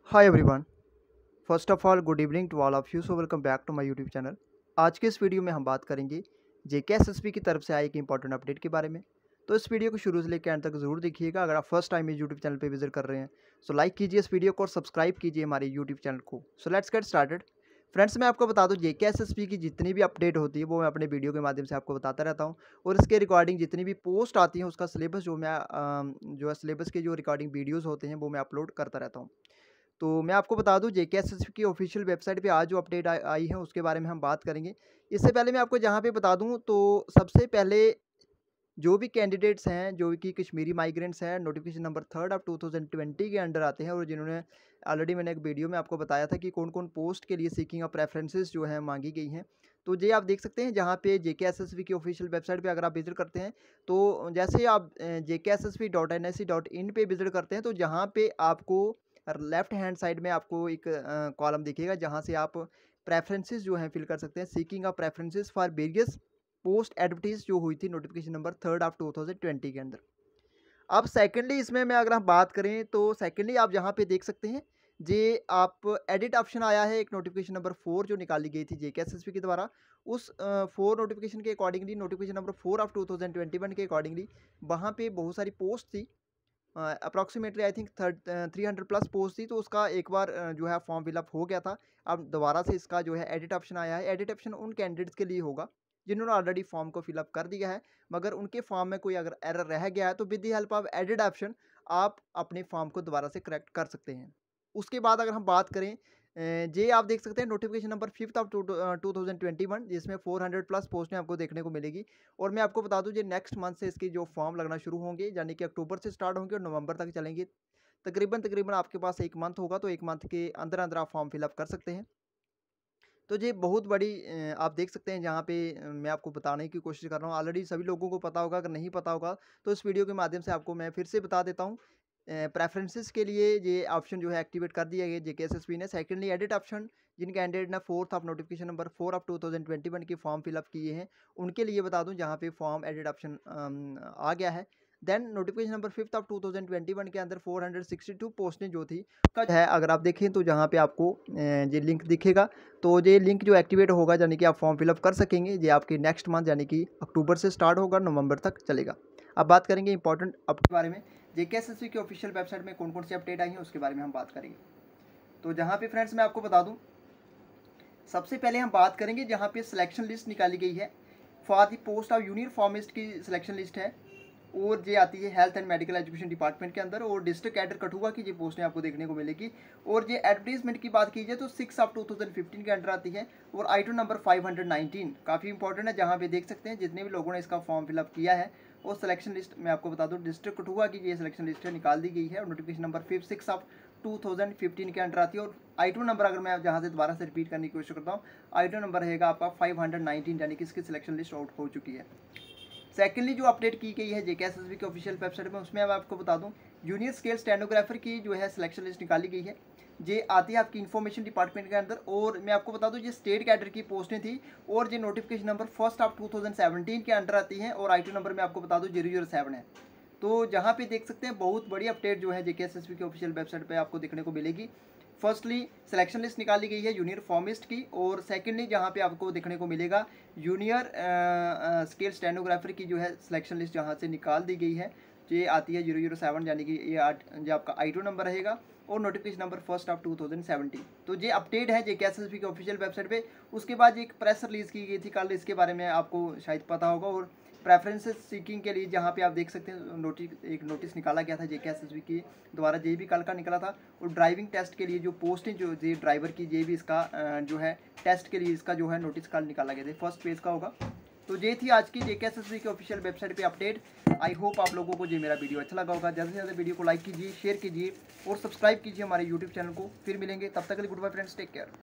Hi everyone. First of all good evening to all of you. So welcome back to my YouTube channel. आज के इस video में हम बात करेंगे जेके एसएसबी की तरफ से आए एक इंपॉर्टेंट अपडेट के बारे में। तो इस वीडियो को शुरू से लेकर एंड तक ज़रूर देखिएगा। अगर आप फर्स्ट टाइम इस यूट्यूब चैनल पे विजिट कर रहे हैं सो लाइक कीजिए इस वीडियो को और सब्सक्राइब कीजिए हमारे यूट्यूब चैनल को। So let's get started. Friends, मैं आपको बता दूं जेके एसएसबी की जितनी भी अपडेट होती है वो मैं अपने वीडियो के माध्यम से आपको बताता रहता हूं। और इसके रिकॉर्डिंग जितनी भी पोस्ट आती है उसका सिलेबस जो है सिलेबस के जो रिकॉर्डिंग वीडियोज़ होते हैं वो मैं अपलोड करता रहता हूँ। तो मैं आपको बता दूं जेकेएसएसबी की ऑफिशियल वेबसाइट पे आज जो अपडेट आई है उसके बारे में हम बात करेंगे। इससे पहले मैं आपको जहाँ पे बता दूं तो सबसे पहले जो भी कैंडिडेट्स हैं जो कि कश्मीरी माइग्रेंट्स हैं नोटिफिकेशन नंबर 3 ऑफ 2020 के अंडर आते हैं और जिन्होंने ऑलरेडी मैंने एक वीडियो में आपको बताया था कि कौन कौन पोस्ट के लिए सीकिंग ऑफ प्रेफरेंसेस जो है मांगी गई हैं। तो ये आप देख सकते हैं जहाँ पे जेकेएसएसबी की ऑफिशियल वेबसाइट पे अगर आप विजिट करते हैं तो जैसे आप jkssb.nsc.in पे विजिट करते हैं तो जहाँ पे आपको लेफ्ट हैंड साइड में आपको एक कॉलम दिखेगा जहाँ से आप प्रेफरेंसेस जो हैं फिल कर सकते हैं। Seeking of preferences for various post advertised जो हुई थी नोटिफिकेशन नंबर 3 ऑफ 2020 के अंदर। अब सेकेंडली इसमें मैं अगर हम बात करें तो सेकेंडली आप यहाँ पे देख सकते हैं जे आप एडिट ऑप्शन आया है एक नोटिफिकेशन नंबर 4 जो निकाली गई थी जेकेएसएसबी के द्वारा। उस 4 नोटिफिकेशन के अकॉर्डिंगली नोटिफिकेशन नंबर 4 ऑफ 2021 के अकॉर्डिंगली वहाँ पे बहुत सारी पोस्ट थी। Approximately I think 300 plus post थी। तो उसका एक बार जो है फॉर्म फिलअप हो गया था। अब दोबारा से इसका जो है एडिट ऑप्शन आया है। एडिट ऑप्शन उन कैंडिडेट्स के लिए होगा जिन्होंने ऑलरेडी फॉर्म को फिलअप कर दिया है, मगर उनके फॉर्म में कोई अगर एरर रह गया है तो with the help of edit option आप अपने फॉर्म को दोबारा से करेक्ट कर सकते हैं। उसके बाद अगर हम बात करें जे आप देख सकते हैं नोटिफिकेशन नंबर 5 ऑफ 2021 जिसमें 400 प्लस पोस्टें आपको देखने को मिलेगी। और मैं आपको बता दूं ये नेक्स्ट मंथ से इसकी जो फॉर्म लगना शुरू होंगे यानी कि अक्टूबर से स्टार्ट होंगे और नवंबर तक चलेंगे। तकरीबन तकरीबन आपके पास एक मंथ होगा तो एक मंथ के अंदर अंदर आप फॉर्म फिलअप कर सकते हैं। तो ये बहुत बड़ी आप देख सकते हैं जहाँ पे मैं आपको बताने की कोशिश कर रहा हूँ। ऑलरेडी सभी लोगों को पता होगा, अगर नहीं पता होगा तो इस वीडियो के माध्यम से आपको मैं फिर से बता देता हूँ। प्रेफरेंसेस के लिए ये ऑप्शन जो है एक्टिवेट कर दिया गया जेकेएसएसबी ने। सेकेंडली एडिट ऑप्शन जिन कैंडिडेट ने 4th of notification number 4 of 2021 की फॉर्म फिलअप किए हैं उनके लिए बता दूं जहाँ पे फॉर्म एडिट ऑप्शन आ गया है। देन नोटिफिकेशन नंबर 5 ऑफ 2021 के अंदर 462 पोस्टें जो थी का है अगर आप देखें तो जहाँ पे आपको ये लिंक दिखेगा। तो ये लिंक जो एक्टिवेट होगा यानी कि आप फॉर्म फिलअप कर सकेंगे। ये आपके नेक्स्ट मंथ यानी कि अक्टूबर से स्टार्ट होगा, नवंबर तक चलेगा। अब बात करेंगे इंपॉर्टेंट अपडेट के बारे में। जेकेएसएसबी की ऑफिशियल वेबसाइट में कौन कौन सी अपडेट आई हैं उसके बारे में हम बात करेंगे। तो जहाँ पे फ्रेंड्स मैं आपको बता दूँ सबसे पहले हम बात करेंगे जहाँ पे सिलेक्शन लिस्ट निकाली गई है for the post of junior pharmacist की सिलेक्शन लिस्ट है। और ये आती है health and medical education department के अंदर और डिस्ट्रिक्ट कैडर कठुआ की ये पोस्टें आपको देखने को मिलेगी। और ये एडवर्टीजमेंट की बात की जाए तो 6 ऑफ 2015 के अंडर आती है और आइटम नंबर 519 काफ़ी इंपॉर्टेंट है। जहाँ पे देख सकते हैं जितने भी लोगों ने इसका फॉर्म फिलअप किया है और सिलेक्शन लिस्ट मैं आपको बता दूं डिस्ट्रिक्ट कठुआ की ये सिलेक्शन लिस्ट निकाल दी गई है और नोटिफिकेशन नंबर 6 ऑफ 2015 के अंडर आती है। और आइटम नंबर अगर मैं जहाँ से दोबारा से रिपीट करने की कोशिश करता हूँ आइटम नंबर रहेगा आपका 519 यानी कि इसकी सिलेक्शन लिस्ट आउट हो चुकी है। सेकेंडली जो अपडेट की गई है जेकेएसएसबी की ऑफिशियल वेबसाइट में उसमें अब आपको बता दूं जूनियर स्केल स्टेनोग्राफर की जो है सिलेक्शन लिस्ट निकाली गई है। ये आती है आपकी इन्फॉर्मेशन डिपार्टमेंट के अंदर और मैं आपको बता दूं ये स्टेट कैडर की पोस्टें थी और ये नोटिफिकेशन नंबर 1 ऑफ 2017 के अंडर आती हैं और आइटम नंबर मैं आपको बता दूं 007 है। तो जहाँ पे देख सकते हैं बहुत बड़ी अपडेट जो है जेकेएसएसबी की ऑफिशियल वेबसाइट पे आपको देखने को मिलेगी। फर्स्टली सिलेक्शन लिस्ट निकाली गई है जूनियर फॉर्मिस्ट की और सेकेंडली जहाँ पे आपको देखने को मिलेगा जूनियर स्केल स्टेनोग्राफर की जो है सिलेक्शन लिस्ट जहाँ से निकाल दी गई है। ये आती है 007 यानी कि ये आपका I2 नंबर रहेगा और नोटिफिकेशन नंबर 1 ऑफ 2017। तो ये अपडेट है जेकेएसएसबी की ऑफिशियल वेबसाइट पे। उसके बाद एक प्रेस रिलीज की गई थी कल, इसके बारे में आपको शायद पता होगा। और प्रेफरेंसेस सीकिंग के लिए जहाँ पे आप देख सकते हैं एक नोटिस निकाला गया था जेकेएसएसबी की द्वारा, ये भी कल का निकला था। और ड्राइविंग टेस्ट के लिए जो पोस्टें जो ये ड्राइवर की ये भी इसका जो है टेस्ट के लिए इसका जो है नोटिस कल निकाला गया था, फर्स्ट पेज का होगा। तो ये थी आज की जेकेएसएसबी की ऑफिशियल वेबसाइट पे अपडेट। आई होप आप लोगों को ये मेरा वीडियो अच्छा लगा होगा। ज़्यादा से ज़्यादा वीडियो को लाइक कीजिए, शेयर कीजिए और सब्सक्राइब कीजिए हमारे यूट्यूब चैनल को। फिर मिलेंगे, तब तक के लिए good bye friends, take care.